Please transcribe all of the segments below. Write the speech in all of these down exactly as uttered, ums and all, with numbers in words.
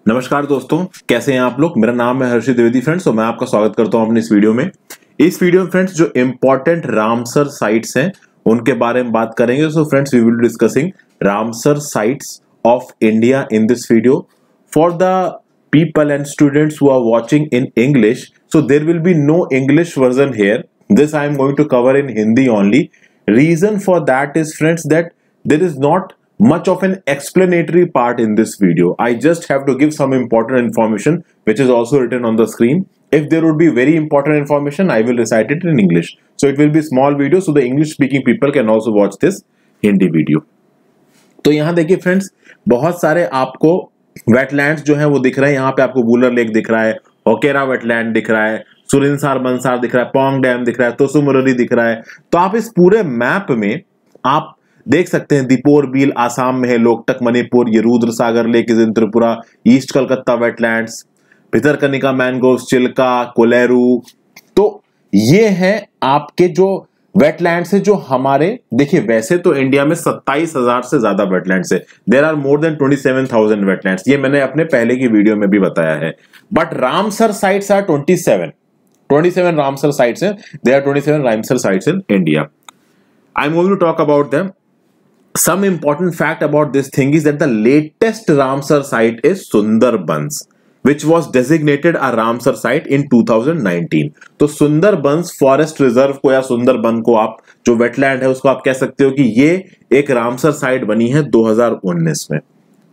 नमस्कार दोस्तों, कैसे हैं आप लोग। मेरा नाम है हर्षित द्विवेदी फ्रेंड्स और मैं आपका स्वागत करता हूं अपनी इस वीडियो में। इस वीडियो में फ्रेंड्स जो इंपॉर्टेंट रामसर साइट्स हैं उनके बारे में बात करेंगे। So friends we will be discussing Ramsar sites of India in this video for the people and students who are watching in English. So there will be no English version here. This I am going to cover in Hindi only. Reason for that is friends that there is not much of an explanatory part in this video. I just have to give some important information which is also written on the screen. If there would be very important information, I will recite it in English. So it will be small video so the English speaking people can also watch this Hindi video. तो यहाँ देखिए friends, बहुत सारे आपको wetlands जो है वो दिख रहे हैं। यहाँ पे आपको वुलर लेक दिख रहा है, होकेरा वेटलैंड दिख रहा है, सुरिनसार मनसार दिख रहा है, पोंग डैम दिख रहा है, तोसु मोरिरी दिख रहा है। तो आप इस पूरे मैप में आप देख सकते हैं दीपोर बील आसाम में है, लोकटक मणिपुर, ये Rudra Sagar lake is in Tripura, east Calcutta wetlands, Bhitarkanika mangroves, Chilka, Kolleru. तो ये है आपके जो वेटलैंड्स है जो हमारे, देखिए वैसे तो इंडिया में सत्ताईस हजार से ज्यादा वेटलैंड्स है। There are more than twenty seven thousand wetlands. ये मैंने अपने पहले की वीडियो में भी बताया है। But Ramsar sites are twenty seven twenty seven Ramsar sites हैं। There are twenty seven Ramsar sites in India. I am going to talk about them. Some important fact about this thing is that the latest Ramsar site is Sundarbans, which was designated a Ramsar site in two thousand nineteen. तो Sundarbans forest reserve को या सुंदरबन को आप जो wetland है उसको आप कह सकते हो कि ये एक रामसर साइट बनी है दो हज़ार उन्नीस में।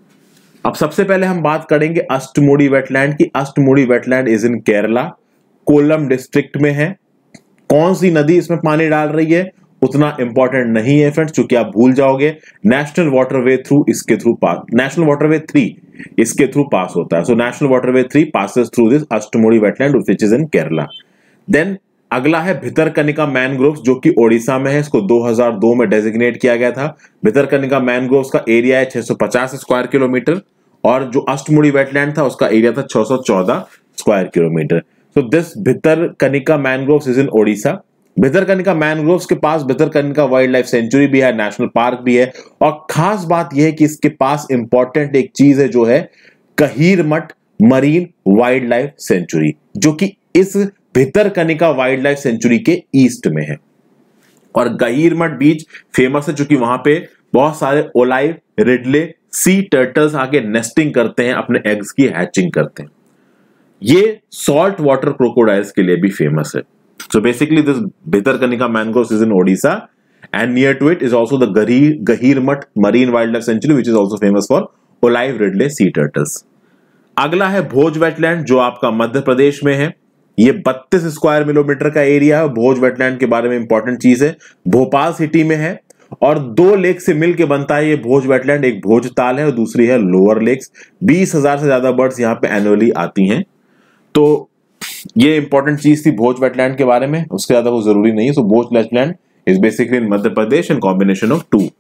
अब सबसे पहले हम बात करेंगे अष्टमुड़ी वेटलैंड की। Ashtamudi wetland is in Kerala, Kollam district में है। कौन सी नदी इसमें पानी डाल रही है उतना इंपॉर्टेंट नहीं है फ्रेंड्स, क्योंकि आप भूल जाओगे। नेशनल वाटरवे थ्रू इसके through pass national waterway three इसके थ्रू पास होता है। So national waterway three passes through this Ashtamudi wetland which is in Kerala. Then अगला है भितरकनिका मैनग्रोव्स जो कि ओडिशा में है। इसको दो हज़ार दो में डेजिग्नेट किया गया था। भितरकनिका मैनग्रोव्स का एरिया है छह सौ पचास स्क्वायर किलोमीटर और जो अष्टमुड़ी वेटलैंड था उसका एरिया था छह सौ चौदह square kilometre. So this Bhitarkanika mangroves is in Odisha. Bhitarkanika mangroves के पास भितरकनिका वाइल्ड लाइफ सेंचुरी भी है, नेशनल पार्क भी है। और खास बात यह है कि इसके पास इंपॉर्टेंट एक चीज है जो है Gahirmatha marine wildlife sanctuary, जो कि इस भितरकनिका वाइल्ड लाइफ सेंचुरी के ईस्ट में है। और गहीरमठ बीच फेमस है क्योंकि वहां पे बहुत सारे ओलाइव रिडले सी टर्टल्स आके नेस्टिंग करते हैं, अपने एग्स की हैचिंग करते हैं। ये सॉल्ट वाटर क्रोकोडाइल्स के लिए भी फेमस है। So basically this Bhitarkanika mangroves is in Odisha and near to it is also the Gahirmat Marine Wildlife Sanctuary which is also famous for olive ridley sea turtles. अगला है भोज wetland जो आपका मध्य प्रदेश में है। ये बत्तीस स्क्वायर किलोमीटर का area है। भोज वेटलैंड के बारे में इंपॉर्टेंट चीज है, भोपाल सिटी में है और दो लेक से मिलकर बनता है ये भोज वेटलैंड। एक भोज ताल है और दूसरी है लोअर लेक्स। बीस हजार से ज्यादा बर्ड्स यहाँ पे एनुअली आती हैं। तो ये इंपॉर्टेंट चीज थी भोज वेटलैंड के बारे में, उसके ज्यादा वो जरूरी नहीं है। So Bhoj wetland is basically in Madhya Pradesh and combination of two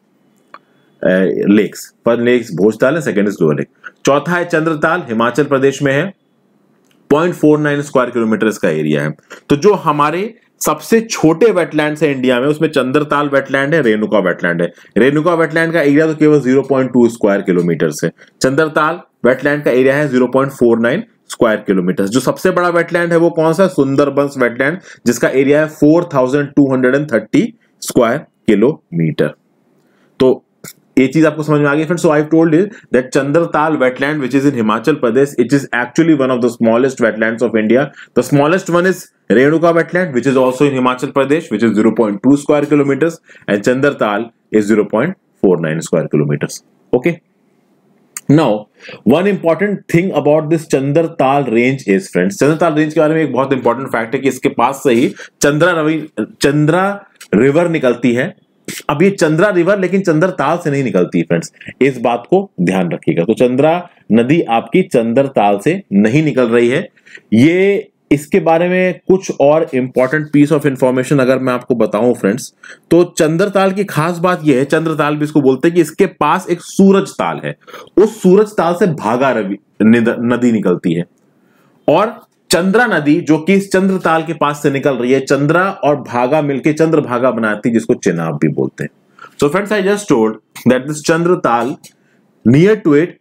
lakes. First lakes Bhojtal है, सेकंड इज लोअर लेक। चौथा है चंद्रताल, हिमाचल प्रदेश में है। Point four nine square kilometre इसका एरिया है। तो जो हमारे सबसे छोटे वेटलैंड्स है इंडिया में उसमें चंद्रताल वेटलैंड है, रेणुका वेटलैंड है। रेणुका वेटलैंड का एरिया तो केवल zero point two square kilometre है। चंद्रताल वेटलैंड का एरिया है zero point four nine square kilometre. जो सबसे बड़ा वेटलैंड है वो कौन सा? सुंदरबंस वेटलैंड, जिसका एरिया है four thousand two hundred thirty square kilometre. तो ये चीज आपको समझ में आ गई friends. So I told you that Chandratal wetland which is in Himachal Pradesh, it is actually one of the smallest wetlands of India. The smallest one is Renuka wetland which is also in Himachal Pradesh which is zero point two square kilometres and Chandratal is zero point four nine square kilometres. Okay, Now, one important thing about this Chandratal range is friends, Chandratal range के बारे में एक बहुत important fact है कि इसके पास से ही चंद्रा रवि चंद्रा रिवर निकलती है। अब ये चंद्रा रिवर लेकिन चंद्रताल से नहीं निकलती फ्रेंड्स, इस बात को ध्यान रखिएगा। तो चंद्रा नदी आपकी चंद्रताल से नहीं निकल रही है। ये इसके बारे में कुछ और इंपॉर्टेंट पीस ऑफ इंफॉर्मेशन अगर मैं आपको बताऊं फ्रेंड्स, तो चंद्रताल की खास बात यह है, चंद्रताल भी इसको बोलते हैं कि इसके पास एक सूरज ताल है। उस सूरज ताल से भागा नदी निकलती है और चंद्रा नदी जो कि इस चंद्रताल के पास से निकल रही है, चंद्रा और भागा मिलकर चंद्रभागा बनाती है जिसको चिनाब भी बोलते हैं। So friends, I just told that this Chandratal near to it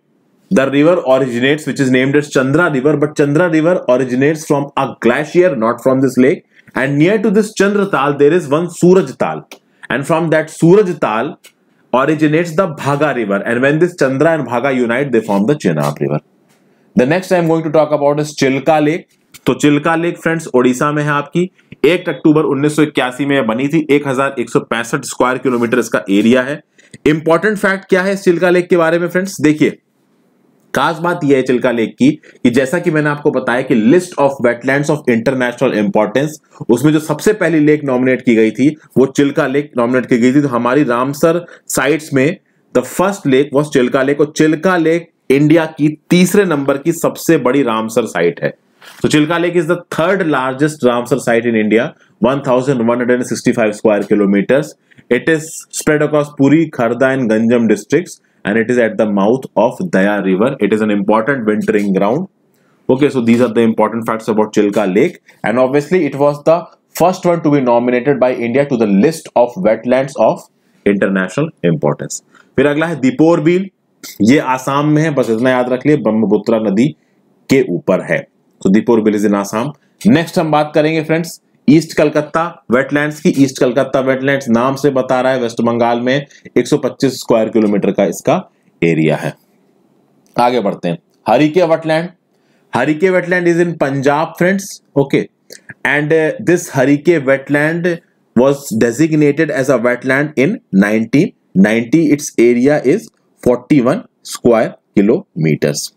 The river originates, which is named as Chandra River, but Chandra River originates from a glacier, not from this lake. And near to this Chandra Tal, there is one Suraj Tal, and from that Suraj Tal originates the Bhaga River. And when this Chandra and Bhaga unite, they form the Chenab River. The next I am going to talk about is Chilka Lake. तो Chilka lake friends Odisha में है आपकी, एक अक्टूबर उन्नीस सौ इक्यासी में बनी थी, एक हजार एक सौ पैंसठ स्क्वायर किलोमीटर इसका एरिया है। इंपॉर्टेंट फैक्ट क्या है इस चिल्का लेक के बारे में फ्रेंड्स, देखिए खास बात यह है चिल्का लेक की कि जैसा कि मैंने आपको बताया कि list of wetlands of international importance, उसमें जो सबसे पहली लेक नॉमिनेट की गई थी वो चिल्का लेक नॉमिनेट की गई थी। तो हमारी रामसर साइट्स में the first lake was Chilka lake, और चिल्का लेक इंडिया की तीसरे नंबर की सबसे बड़ी रामसर साइट है। तो Chilka lake is the third largest Ramsar site in India, one thousand one hundred sixty-five square kilometers. It is spread across Puri, Kharda and Ganjam districts, and it is at the mouth of Daya River. It is an important wintering ground. Okay, so these are the important facts about Chilka Lake, and obviously it was the first one to be nominated by India to the list of wetlands of international importance. फिर अगला है दीपोर बील, ये आसाम में है, बस इतना याद रख लिए, ब्रह्मपुत्र नदी के ऊपर है। तो Deepor Beel is in Assam. Next हम बात करेंगे फ्रेंड्स ईस्ट कलकत्ता वेटलैंड्स की। ईस्ट कलकत्ता वेटलैंड्स नाम से बता रहा है वेस्ट बंगाल में एक सौ पच्चीस स्क्वायर किलोमीटर का इसका एरिया है। आगे बढ़ते हैं, Harike wetland. Harike wetland is in Punjab friends, okay, and this Harike wetland was designated as a wetland in nineteen ninety. Its area is इकतालीस स्क्वायर किलोमीटर्स।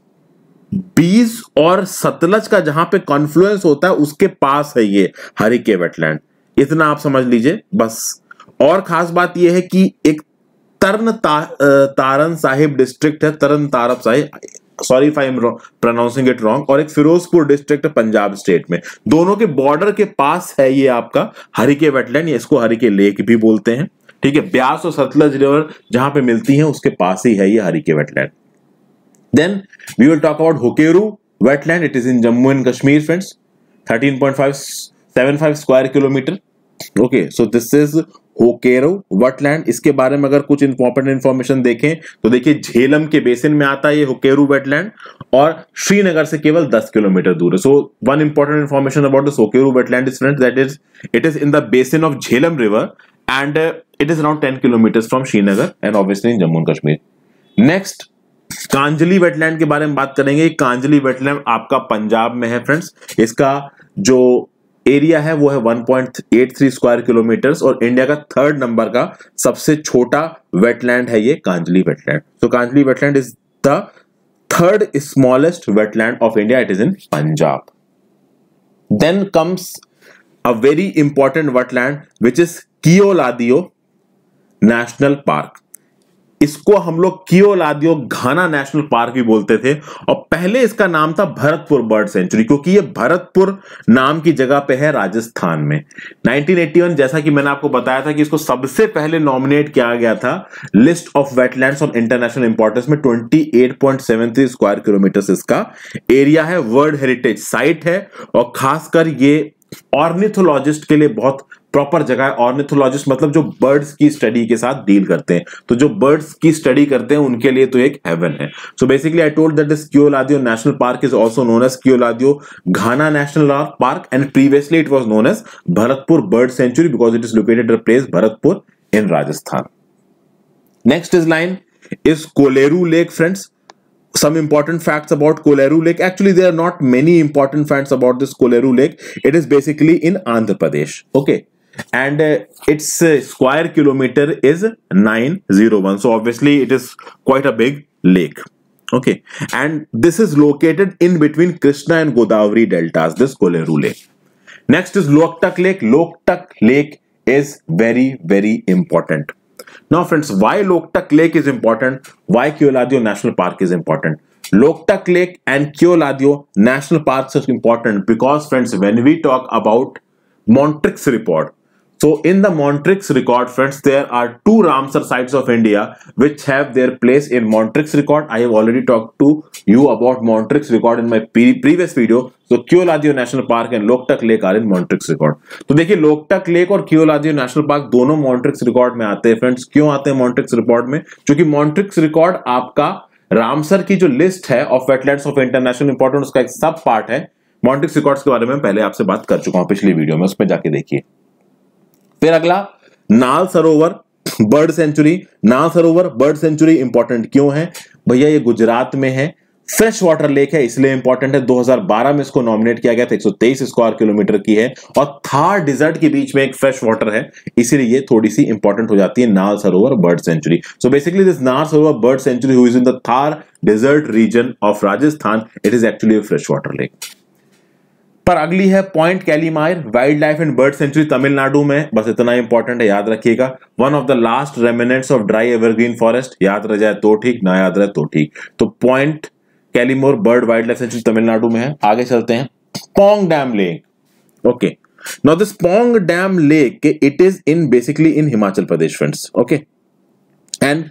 बीज और सतलज का जहां पे कॉन्फ्लुएंस होता है उसके पास है ये हरिके वेटलैंड, इतना आप समझ लीजिए बस। और खास बात यह है कि एक तरन ता, तारन साहिब डिस्ट्रिक्ट है, Tarn Taran Sahib, sorry if I am pronouncing it wrong, और एक फिरोजपुर डिस्ट्रिक्ट है पंजाब स्टेट में। दोनों के बॉर्डर के पास है ये आपका हरिके वेटलैंड, या इसको हरिके लेक भी बोलते हैं, ठीक है। ब्यास और सतलज रिवर जहां पे मिलती हैं उसके पास ही है ये Harike wetland. Then we will talk about Hokeru wetland. It is in Jammu and Kashmir, friends. thirteen point five seven five square kilometer. Okay, so this is Hokeru wetland. इसके बारे में अगर कुछ important information देखें तो देखिए झेलम के बेसिन में आता है ये Hokeru wetland, और श्रीनगर से केवल दस किलोमीटर दूर है। So one important information about this Hokeru wetland is, friends, that is it is in the basin of Jhelum river, and uh, it is around ten kilometers from Srinagar and obviously in Jammu and Kashmir. Next, Kanjli wetland के बारे में बात करेंगे। Kanjli wetland आपका पंजाब में है friends. इसका जो एरिया है वो है one point eight three square kilometres, और इंडिया का थर्ड नंबर का सबसे छोटा वेटलैंड है ये कांजली वेटलैंड। तो Kanjli wetland is the third smallest wetland of India, it is in Punjab. Then comes a very important wetland which is Keoladeo national park. इसको हम लोग कियोलादियो घाना नेशनल पार्क भी बोलते थे, और पहले इसका नाम था भरतपुर बर्ड सेंचुरी, क्योंकि ये भरतपुर नाम की जगह पे है राजस्थान में। नाइनटीन एटी वन, जैसा कि मैंने आपको बताया था कि इसको सबसे पहले नॉमिनेट किया गया था list of wetlands of international importance में। अट्ठाईस पॉइंट सात तीन स्क्वायर किलोमीटर इसका एरिया है, वर्ल्ड हेरिटेज साइट है, और खासकर ये ऑर्निथोलॉजिस्ट के लिए बहुत प्रॉपर जगह है। ऑर्निथोलॉजिस्ट मतलब जो बर्ड्स की स्टडी के साथ डील करते हैं, तो जो बर्ड्स की स्टडी करते हैं उनके लिए तो एक हेवन है। So basically I told that this Keoladeo national park is also known as Keoladeo Ghana national park, and previously it was known as Bharatpur bird sanctuary because it is located at place Bharatpur in Rajasthan. Next is line is Kolleru lake friends. Some important facts about Koleru Lake. Actually, there are not many important facts about this Koleru Lake. It is basically in Andhra Pradesh. Okay, and uh, its uh, square kilometer is nine oh one. So obviously, it is quite a big lake. Okay, and this is located in between Krishna and Godavari deltas. This Koleru Lake. Next is Loktak Lake. Loktak Lake is very very important. Now friends, why Loktak Lake is important? Why Keoladeo National Park is important? Loktak Lake and Keoladeo National Parks is important because friends, when we talk about Montrix report, so in the Montrix record, friends, there are two Ramsar sites of India which have their place in Montrix record. I have already talked to you about Montrix record in my pre previous video. So Keoladeo National Park and Loktak Lake are in Montrix record. तो देखिए Loktak Lake और Keoladeo National Park दोनों Montrix record में आते हैं friends. क्यों आते हैं Montrix record में? क्योंकि Montrix record आपका रामसर की जो लिस्ट है of wetlands of international importance उसका एक सब पार्ट है। मॉन्ट्रिक्स रिकॉर्ड्स के बारे में पहले आपसे बात कर चुका हूं पिछली वीडियो में, उसमें जाके देखिए। फिर अगला नाल सरोवर बर्ड सेंचुरी। नाल सरोवर बर्ड सेंचुरी इंपॉर्टेंट क्यों है भैया? ये गुजरात में है, फ्रेश वाटर लेक है इसलिए इंपॉर्टेंट है। दो हज़ार बारह में इसको नॉमिनेट किया गया था, एक सौ तेईस स्क्वायर किलोमीटर की है और थार डिजर्ट के बीच में एक फ्रेश वाटर है, इसीलिए ये थोड़ी सी इंपॉर्टेंट हो जाती है Nal Sarovar bird sanctuary. So basically this Nal Sarovar bird sanctuary who is in the Thar desert region of Rajasthan, it is actually a freshwater lake. पर अगली है point Calimere wildlife and bird sanctuary Tamil Nadu में, बस इतना इंपॉर्टेंट है, याद रखिएगा। One of the last remnants of dry evergreen forest, याद रह जाए तो ठीक, ना याद रहे तो ठीक। तो point Calimere bird wildlife sanctuary Tamil Nadu में है। आगे चलते हैं, Pong dam lake. Okay, now this Pong dam lake it is in basically in Himachal Pradesh friends. Okay, and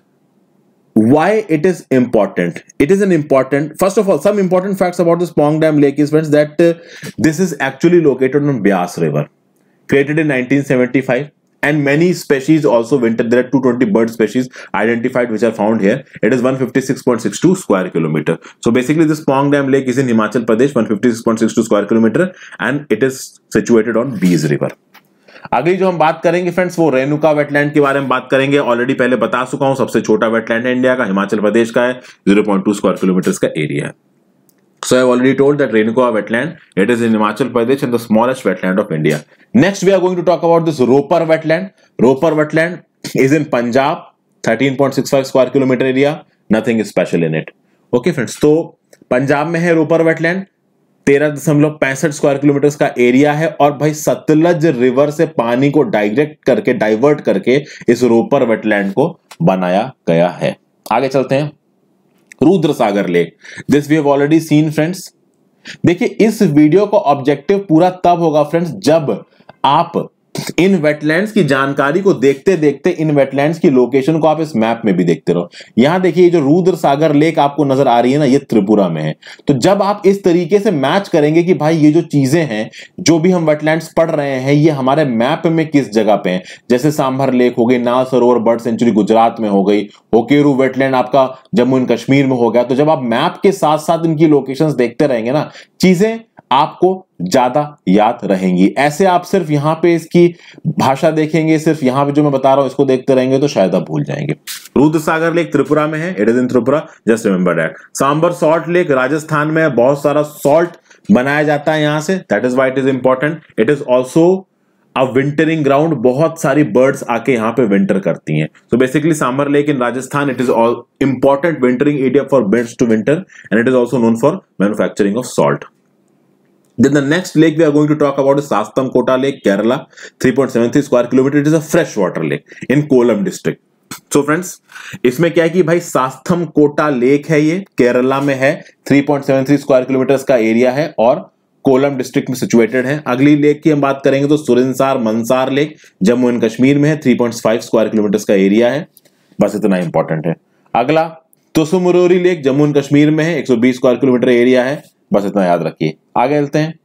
why it is important? It is an important, first of all, some important facts about this Pong Dam Lake is friends that uh, this is actually located on Beas River, created in nineteen seventy-five, and many species also winter. There are two hundred twenty bird species identified which are found here. It is one hundred fifty-six point six two square kilometer. So basically this Pong Dam Lake is in Himachal Pradesh, one hundred fifty-six point six two square kilometer, and it is situated on Beas River. अगली जो हम बात करेंगे friends वो Renuka wetland के बारे में बात करेंगे। ऑलरेडी पहले बता चुका हूं, सबसे छोटा वेटलैंड है इंडिया का, हिमाचल प्रदेश का है, zero point two square kilometre का एरिया है। So I have already told that Renuka wetland it is in Himachal Pradesh and the smallest wetland of India. Next we are going to talk about this Ropar wetland. Ropar wetland is in Punjab, thirteen point six five square kilometre area, nothing special in it. Okay friends, तो पंजाब में है Ropar wetland, तेरह दशमलव पैंसठ square kilometre का area है, और भाई सतलज रिवर से पानी को डायरेक्ट करके डाइवर्ट करके इस रोपर वेटलैंड को बनाया गया है। आगे चलते हैं, Rudra Sagar lake. This we have already seen friends. देखिए इस वीडियो का ऑब्जेक्टिव पूरा तब होगा फ्रेंड्स जब आप इन वेटलैंड्स की जानकारी को देखते देखते इन वेटलैंड्स की लोकेशन को आप इस मैप में भी देखते रहो। यहां देखिए जो रुद्र सागर लेक आपको नजर आ रही है ना, ये त्रिपुरा में है। तो जब आप इस तरीके से मैच करेंगे कि भाई ये जो चीजें हैं, जो भी हम वेटलैंड्स पढ़ रहे हैं, ये हमारे मैप में किस जगह पे हैं, जैसे सांभर लेक हो गई, नाल सरोवर बर्ड सेंचुरी गुजरात में हो गई, होकेरू वेटलैंड आपका जम्मू एंड कश्मीर में हो गया। तो जब आप मैप के साथ साथ इनकी लोकेशंस देखते रहेंगे ना, चीजें आपको ज्यादा याद रहेंगी। ऐसे आप सिर्फ यहां पे इसकी भाषा देखेंगे, सिर्फ यहां पे जो मैं बता रहा हूं इसको देखते रहेंगे तो शायद आप भूल जाएंगे। रुद्र सागर लेक त्रिपुरा में है, it is in Tripura, just remember that. Sambhar salt lake Rajasthan में है, बहुत सारा सॉल्ट बनाया जाता है यहां से, that is why it is important. It is also a wintering ground, बहुत सारी बर्ड्स आके यहां पे विंटर करती हैं। So basically Sambhar lake in Rajasthan, it is all important wintering area for birds to winter, and it is also known for manufacturing of salt. Then the next lake we are going to talk about is Sasthamkota Lake, Kerala, three point seven three square kilometer. It is a freshwater lake in Kollam district. So friends, इसमें क्या है कि भाई सास्थमकोटा lake है, ये केरला में है, three point seven three square kilometre का एरिया है और कोलम डिस्ट्रिक्ट में सिचुएटेड है। अगली लेक की हम बात करेंगे तो सुरिनसार मनसार लेक जम्मू एंड कश्मीर में है, three point five square kilometre का एरिया है, बस इतना इंपॉर्टेंट है। अगला तुसुमुरोरी लेक जम्मू एंड कश्मीर में है, एक सौ बीस स्क्वायर किलोमीटर एरिया है, बस इतना याद रखिए। आगे चलते हैं,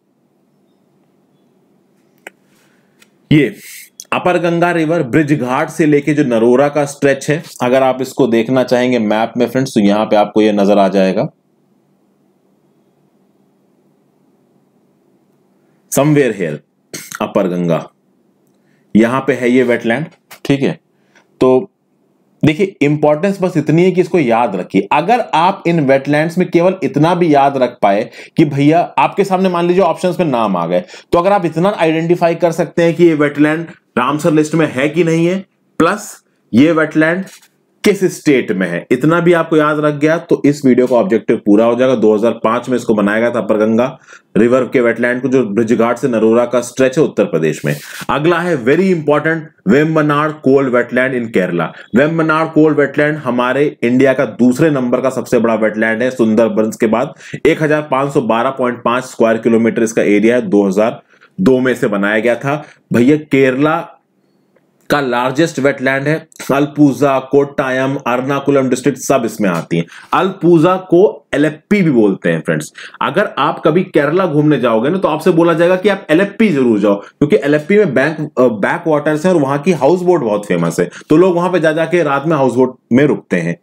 ये upper Ganga river Brijghat से लेके जो नरोरा का स्ट्रेच है, अगर आप इसको देखना चाहेंगे मैप में फ्रेंड्स तो यहां पे आपको ये नजर आ जाएगा, समवेयर हियर अपर गंगा, यहां पे है ये वेटलैंड। ठीक है, तो देखिए इंपॉर्टेंस बस इतनी है कि इसको याद रखिए। अगर आप इन वेटलैंड्स में केवल इतना भी याद रख पाए कि भैया आपके सामने मान लीजिए ऑप्शंस में नाम आ गए, तो अगर आप इतना आइडेंटिफाई कर सकते हैं कि ये वेटलैंड रामसर लिस्ट में है कि नहीं है, प्लस ये वेटलैंड किस स्टेट में है, इतना भी आपको याद रख गया तो इस वीडियो का ऑब्जेक्टिव पूरा हो जाएगा। दो हज़ार पाँच में इसको बनाया गया था अपर गंगा रिवर के वेटलैंड को, जो ब्रिज घाट से नरोरा का स्ट्रेच है उत्तर प्रदेश में। अगला है very important Vembanad Kol wetland in Kerala. Vembanad Kol wetland हमारे इंडिया का दूसरे नंबर का सबसे बड़ा वेटलैंड है सुंदरबंस के बाद, एक हजार पांच सौ बारह पॉइंट पांच स्क्वायर किलोमीटर इसका एरिया है, दो हज़ार दो में से बनाया गया था। भैया केरला का लार्जेस्ट वेटलैंड है, अल्पूजा, कोट्टायम, अर्नाकुलम डिस्ट्रिक्ट सब इसमें आती हैं। अल्पूजा को एलेप्पी भी बोलते हैं फ्रेंड्स। अगर आप कभी केरला घूमने जाओगे ना तो आपसे बोला जाएगा कि आप एलेप्पी जरूर जाओ, क्योंकि एलेप्पी में बैंक बैक वाटर्स है और वहां की हाउस बोट बहुत फेमस है, तो लोग वहां पे जा जाके रात में हाउस बोट में रुकते हैं। तो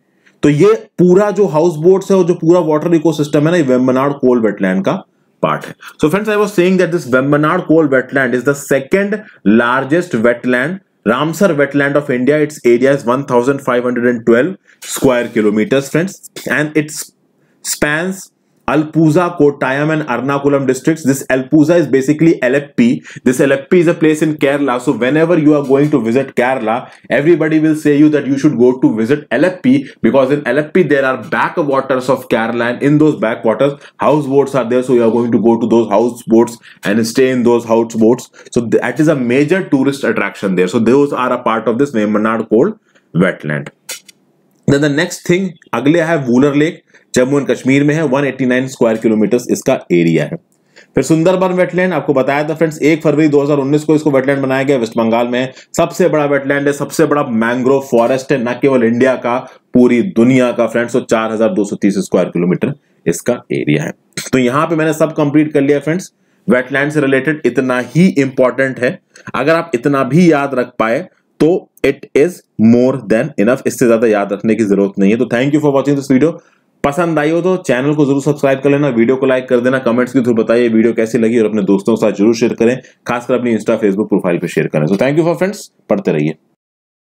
तो ये पूरा जो हाउस बोट्स है और जो पूरा वाटर इकोसिस्टम है ना, ये वेम्बनाड कोल वेटलैंड का पार्ट है. So friends, I was saying that this Vembanad Kol wetland is the second largest wetland, Ramsar wetland of India. Its area is one thousand five hundred twelve square kilometers, friends, and it spans Alpuza, Kottayam and Ernakulam districts. This Alpuza is basically L F P. This L F P is a place in Kerala. So whenever you are going to visit Kerala, everybody will say you that you should go to visit L F P, because in L F P there are backwaters of Kerala, and in those backwaters houseboats are there. So you are going to go to those houseboats and stay in those houseboats. So that is a major tourist attraction there. So those are a part of this Vemanad Coal wetland. Then the next thing, अगले है Wular lake, Jammu and Kashmir में है, one eighty-nine square kilometre इसका area है. फिर Sundarban wetland आपको बताया था फ्रेंड्स, एक फरवरी दो हज़ार उन्नीस को इसको वेटलैंड बनाया गया, वेस्ट बंगाल में है. सबसे बड़ा वेटलैंड है, सबसे बड़ा मैंग्रोव फॉरेस्ट है, न केवल इंडिया का, पूरी दुनिया का फ्रेंड्स. तो चार हजार दो सौ तीस स्क्वायर किलोमीटर इसका एरिया है. तो यहां पे मैंने सब कंप्लीट कर लिया फ्रेंड्स. वेटलैंड से रिलेटेड इतना ही इंपॉर्टेंट है, अगर आप इतना भी याद रख पाए तो it is more than enough. इससे ज्यादा याद रखने की जरूरत नहीं है. तो thank you for watching this video. पसंद आई हो तो चैनल को जरूर सब्सक्राइब कर लेना, वीडियो को लाइक कर देना, कमेंट्स के थ्रू बताइए वीडियो कैसी लगी, और अपने दोस्तों के साथ जरूर शेयर करें, खासकर अपनी इंस्टा फेसबुक प्रोफाइल पे शेयर करें. So thank you for friends, पढ़ते रहिए.